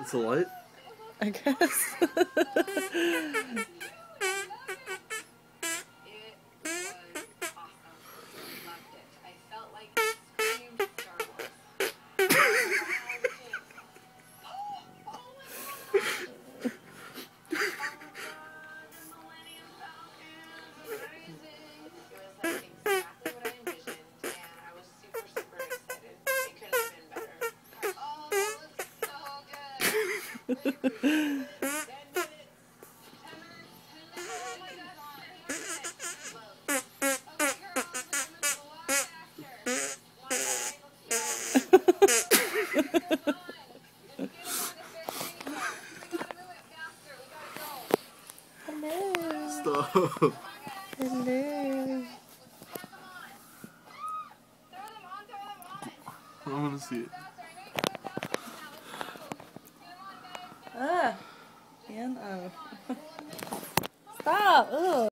It's a light? I guess. Hello. Stop. Hello. I want to see it. Ah. And oh. Stop. Ugh.